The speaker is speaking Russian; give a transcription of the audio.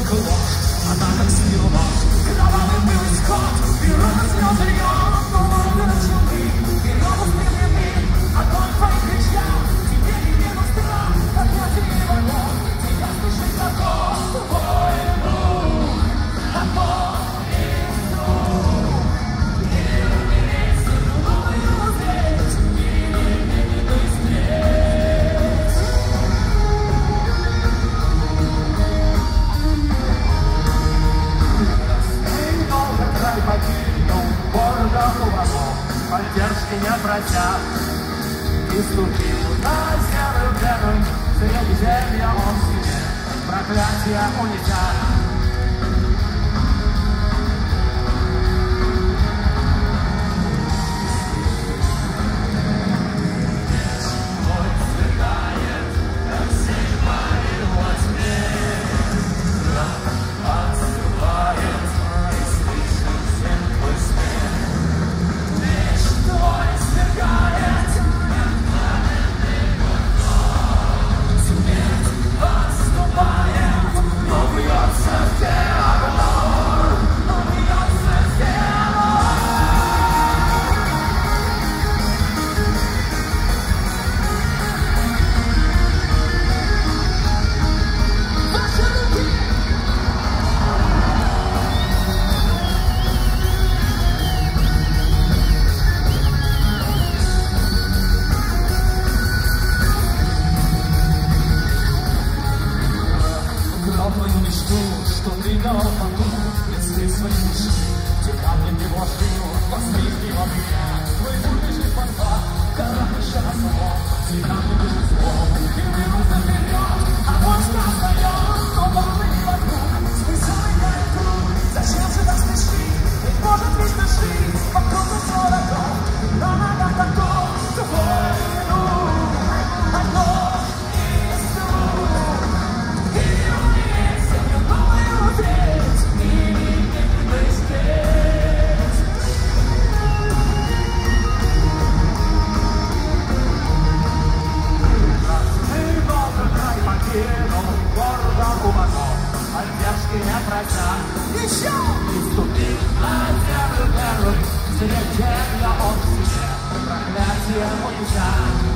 ложь, она как стрела, кровавый был исход, и разоснес ее, но он начал ты, и робот стрелянный, огонь твоих кричал, тебе не веру страх, опять и не врагов, тебя слышит закон, твой дух, а мой дух, и умереть, думаю, здесь, и не быстрее. Край покинул города у ворот, поддержки не прося. И ступил на серую веру, среди зелья он себе проклятие унеся. Твою мечту, что ты дал потом, если свои души, те камни ты вложил, посмотри во меня, твой будущий фонтан, карахаша само, те камни бежит злом, и вырвутся вперед, а войск остает, но волны не вокруг, смысл играет круг, зачем же так спешить, ведь может вечно жить, вокруг нас врагов, на ногах таков, твой рук, одно из двух. Поддержки не прося, еще и ступил на землю первым, среди земля он себе проклятие унеся.